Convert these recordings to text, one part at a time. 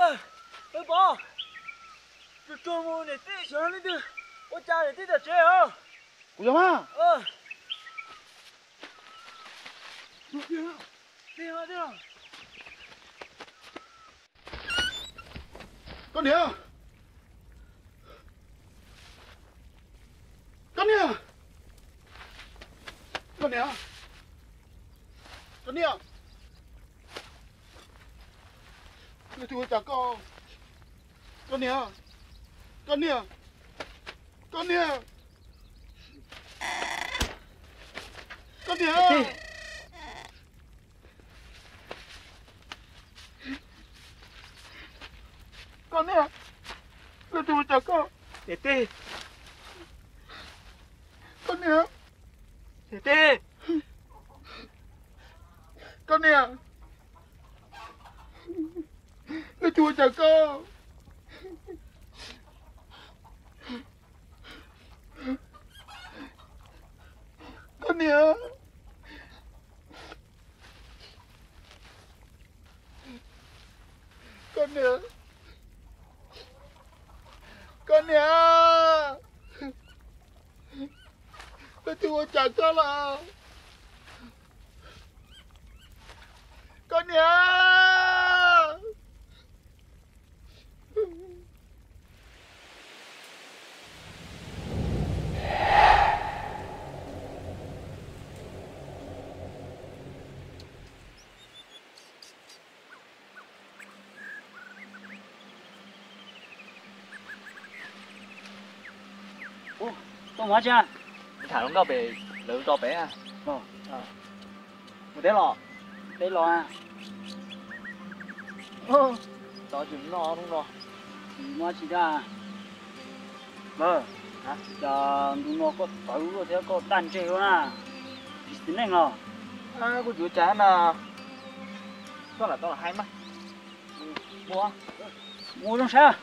Ơ bố, tôi mua này tí cho nó đi, ô cha này tí là chơi hả? Ủa mà? Đi hả? Con nè! Con nè! Con nè! Con nè! Người thua chả con. Con nè! Con nè! Con nè! Con nè! Con nè! Người thua chả con. Tê. Con nè! Tê. Con nè! Người thua chả con. Con nè! Con nè! Con nè! Nó thua chả con là. Con nè! Con hóa cha. Thả lông cao bể lớn to bé à? Một té lò. Té lò à? Đó chứ nó không nó. Mà chỉ ra. Hả? Giờ nó có tàu có theo có tan chơi không à? Tính này ngò. À, cô chú chán à. Đó là hai mắt. Mua trong xe.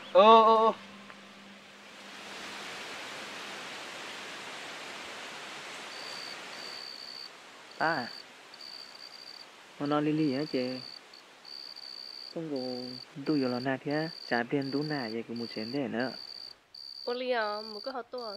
À. Mà nó lì á chị. Không có tôi giờ là nạt thế, trả tiền tú nà vậy cũng một chén để nữa. Ô li à, một cái hot to.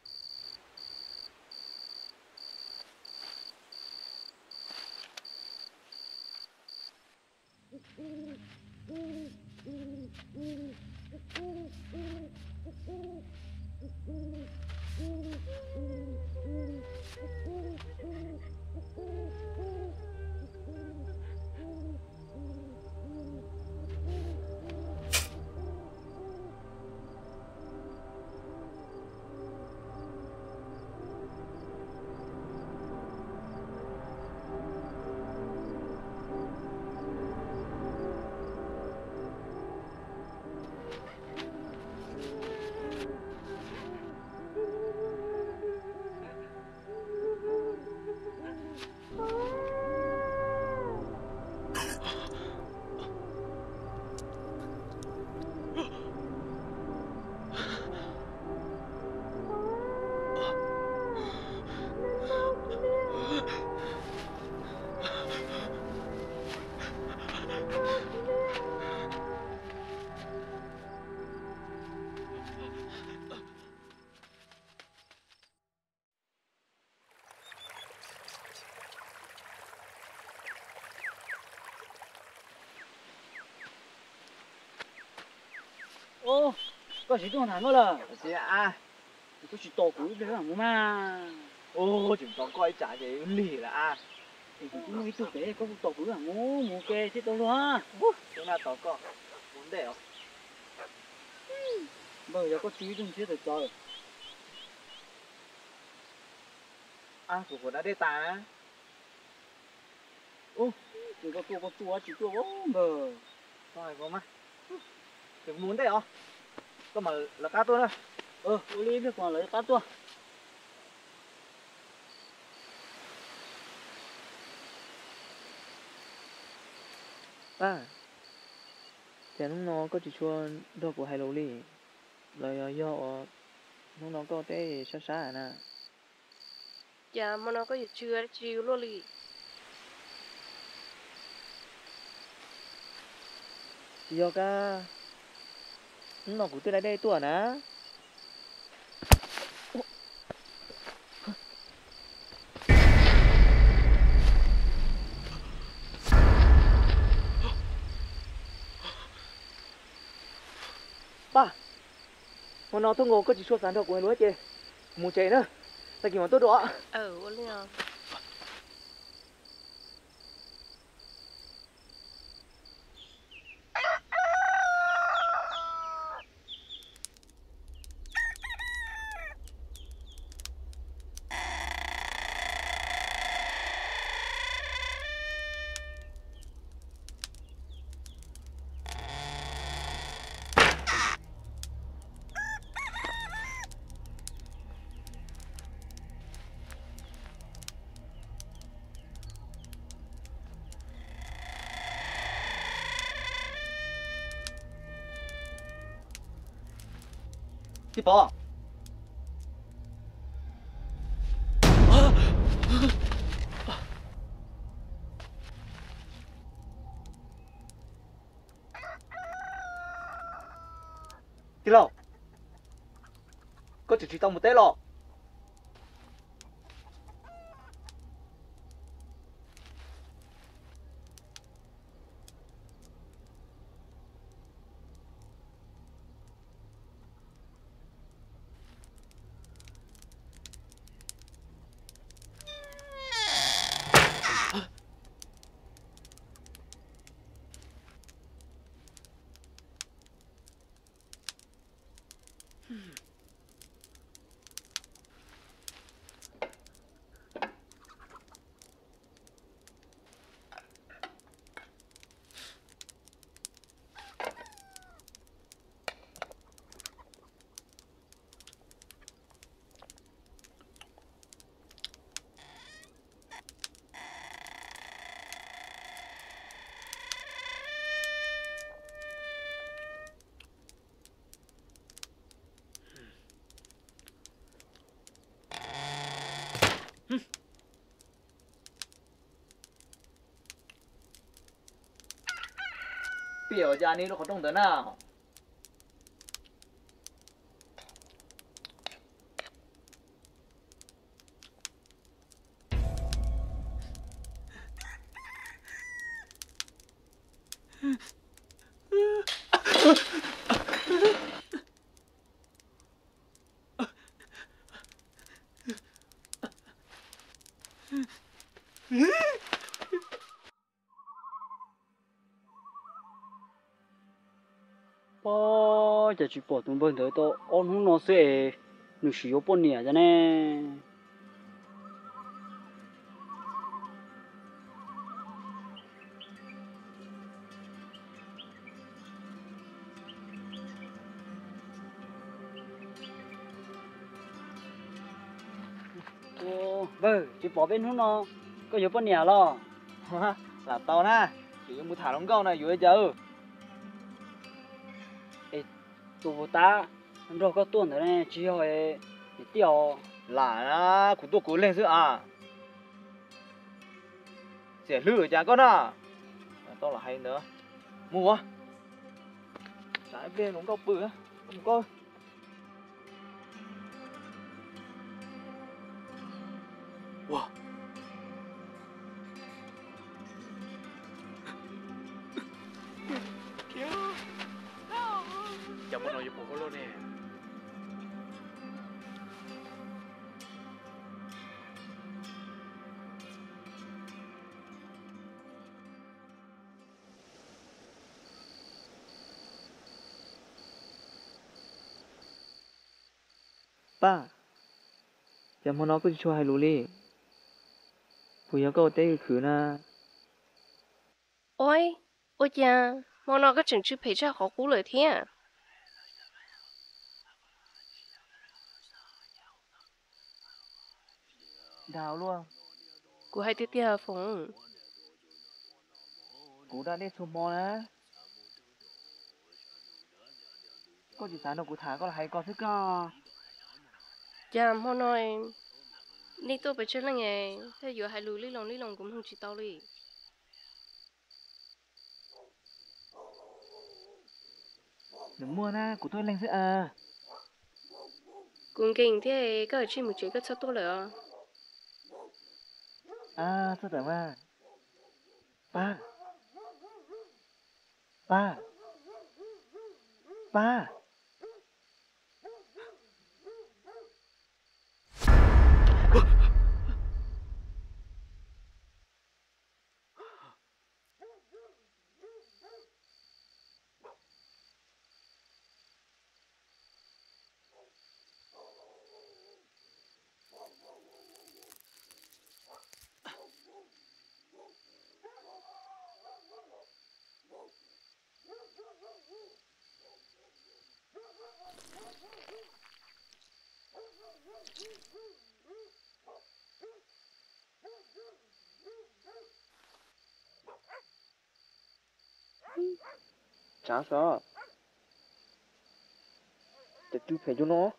Ô, có gì tôi thằng là. Chị à. Có gì to cú đấy mà. Ô, chúng con coi trả vậy lì là à. Thì cũng nghĩ tôi bé có to cú mua kê chứ tôi luôn á. Chúng ta tỏ con. Muốn để không? Bây giờ có tí trong chiếc được rồi. À, của đã đê tà á. Ô, chỉ có chỉ tua bơ. Thôi có mà. Đừng muốn để không? Có mà là cá tôi thôi. Ô lý biết còn lấy cá tua. À. Chén nó có chỉ chua đồ của hai lô lì. Rồi do nó có té xa nè. Dạ, mà nó có gì chưa chiều luôn li. giờ cả nó cũng tới lại đây tuổi nè ba mà nó tôi ngồi có chỉ số sản được của người lúa chị muốn chạy nữa là kiểu mà tốt đó ủa liền. พี่ปอที่เราก็จะชี้ต้องหมดเต้หรอกเปี่ยวจานนี้เราขอต้องเดินหน้า bỏ giờ chỉ bỏ tụi bên tới to on không nó sẽ nó sử dụng bốn nè cho nên vâng chỉ bỏ bên không nó có dùng bốn nè lo là to na chỉ dùng một thả lông câu này vừa chờ tụi ta rồi có tuần thế này chỉ hỏi tiêu là na của tôi cố lên chứ à sẽ lừa cha con à to là hay nữa mua trái bên cũng có bự á không có wow Chào mừng nội bộ luôn nè. ba giờ mà nó cứ cho hai lú đi bây giờ có tới khử na Ôi, ôi cha, mà nó có chừng chữ phải cho khó cú lời thế à? đào luôn Cú hay tiếc tiếc phụng. cú đã đi xuống mò nè có chỉ sáng đâu cú thả có là hay có thích à Cha, mà nói, đi tôi phải chơi là nghe, thế giờ hai lú lý lòng cũng không chỉ tao đi. đừng mua na của tôi lên sẽ à cũng kinh thế cái chi một chuyện cái sao tôi rồi à sao tưởng mà ba ba ba chả sao để tôi phải cho nó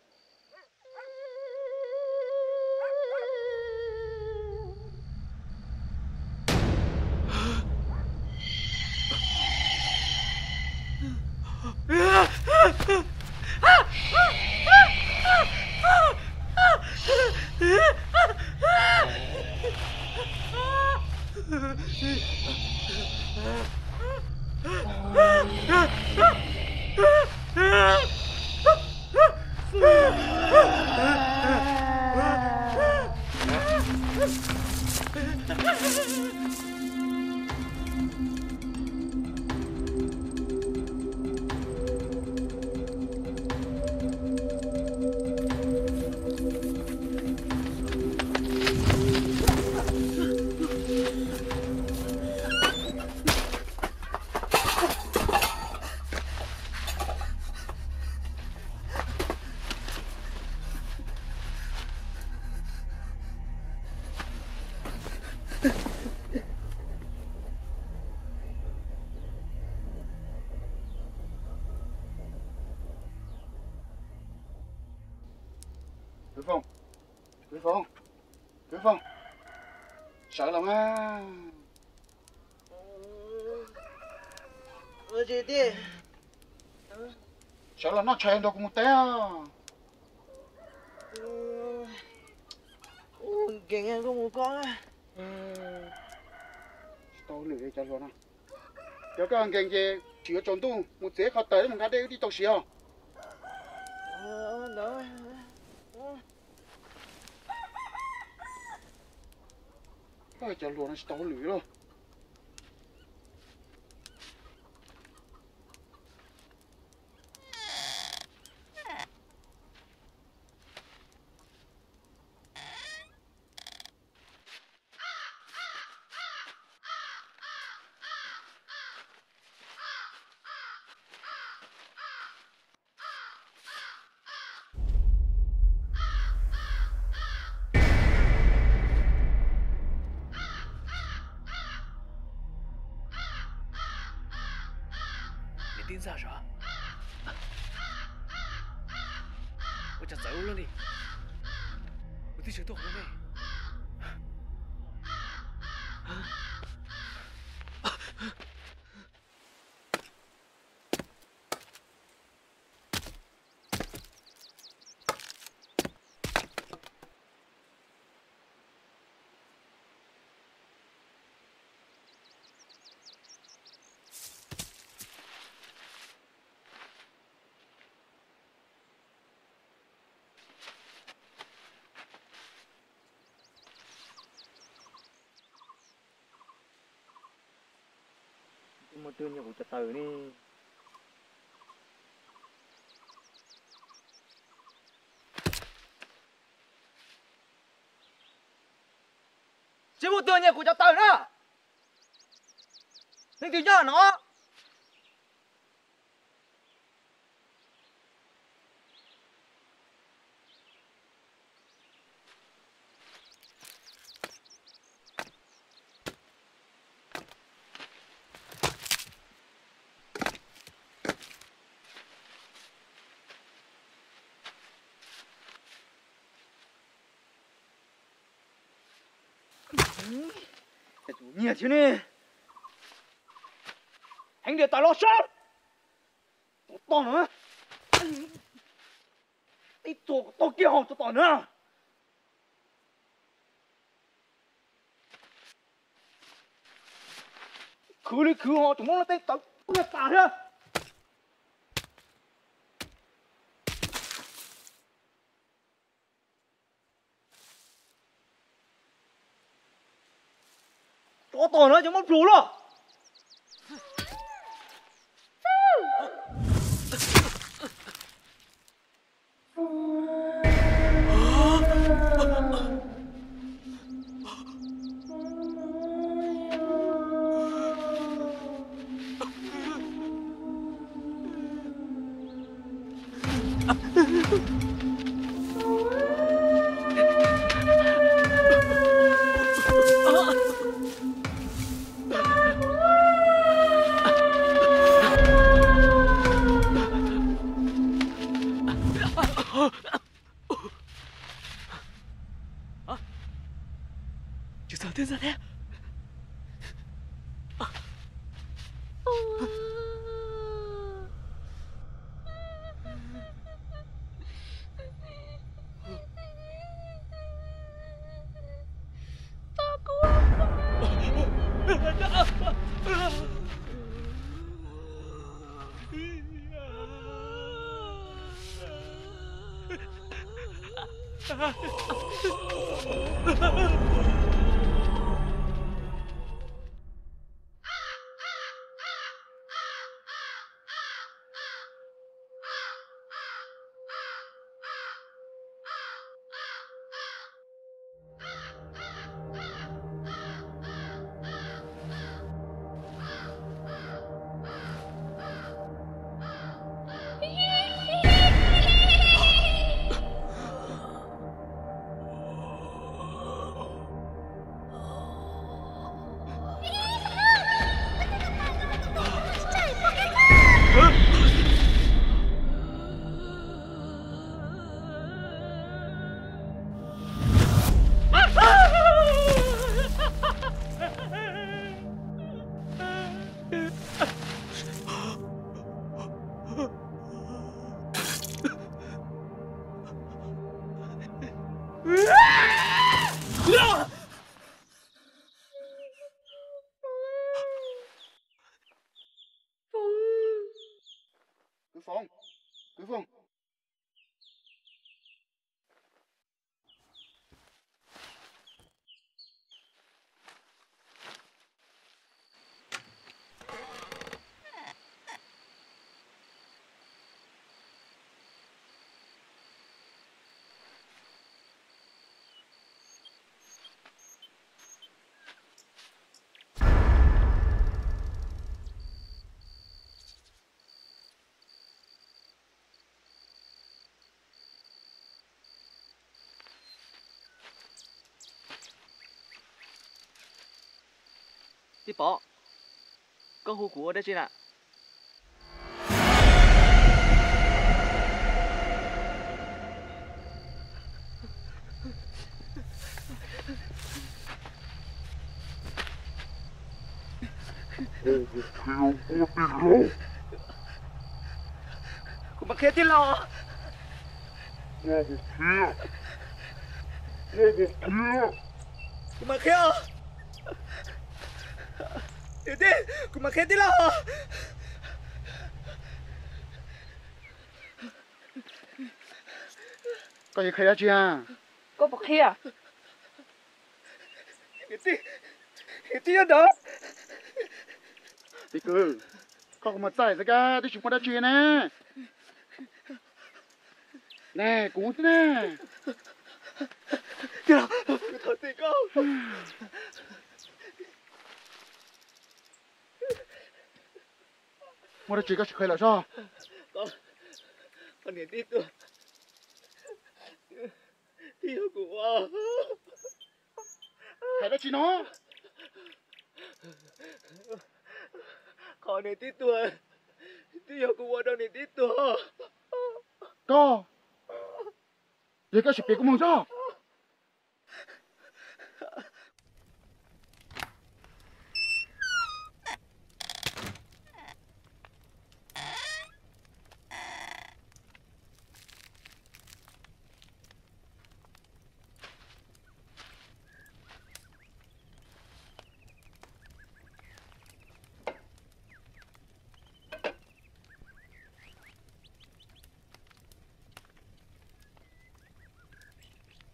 Quý Phong, sợ lắm á. Chị đi Sợ là nó chèn đâu cũng một té à. Kìa nghe có một con á Tao lười cho luôn à. Giờ cái hàng kèn gì chỉ có trốn tu một dễ khó tới mình đã đi tàu xí à. Đó Ôi cho luôn nó tao lười luôn. Tin sao sao? Tôi chặt giấu luôn đi. Tôi đi chơi tôi không đây. Một tương nhiều của chặt tử đi. Chỉ một tương nhiều của chặt tử nữa. Nên từ nhỏ nó. Nhiệt thế này. Anh để tao lo sát. To nữa. 多几行就到呢。去你去我，怎么了？得等不要打他。多到呢，怎么走了？ 就昨天。 Cứ phòng. Đi bỏ. Có hũ của đây chị ạ. Mà khét tí lo. Mà khét à? Đi, mà khét tí lo. Có gì khét chưa? Có bọc kia. Tí đó. Thì cứ không mà giải ra cả, tôi chúng ta đã chuyện nè. Nè, cú thế nè. Kìa, thật thì có. Mà đã chuyện có sự khởi là sao? Con nhìn tí tôi. Tí của. Hãy đã chuyện nó. Con nhìn tí tôi. Tí của đâu nhìn tí tôi. Có. Vậy có sự biệt của mình sao?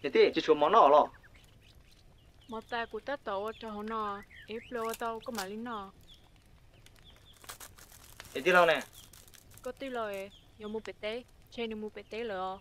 thế thì chỉ chua món nọ lọ một tay của tết tổ cho họ nọ ít lâu tao có mà lính nọ thế thì lâu nè có tí lời nhiều mua bể té trên nhiều mua bể té rồi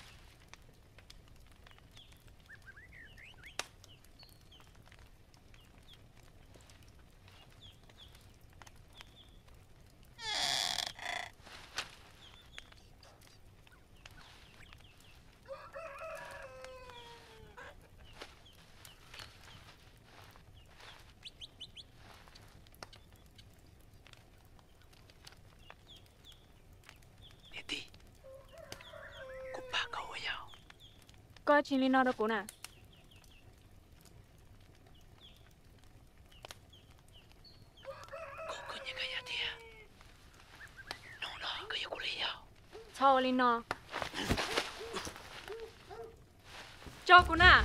có chỉ lính nọ đâu cũng nè sao lính nọ cho cũng nè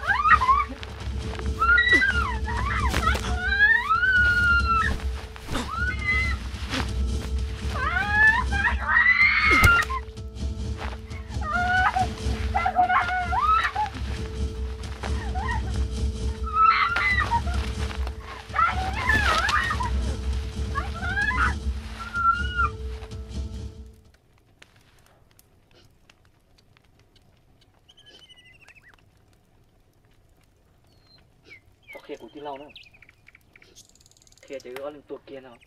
kia của tí lâu nữa kia chỉ có lên tuột kia nào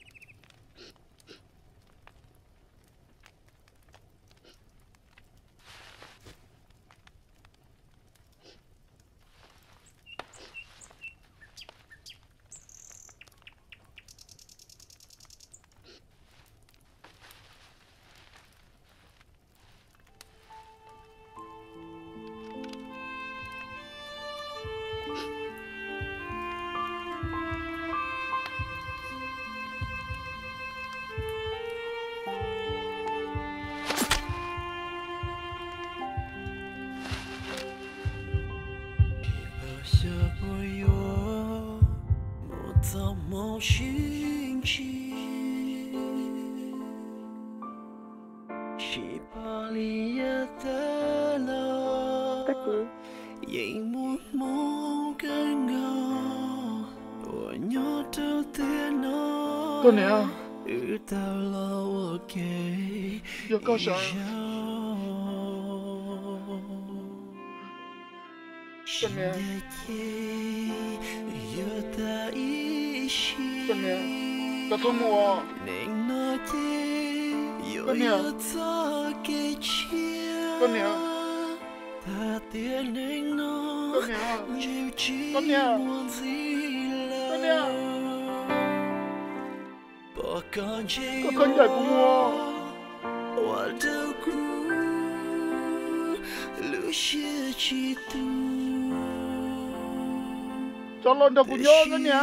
Con nè giờ con sợ con nè con nè ta thôi mua con nè con nè con nè con nè con dạy của mua cho lần đầu của nhớ con nè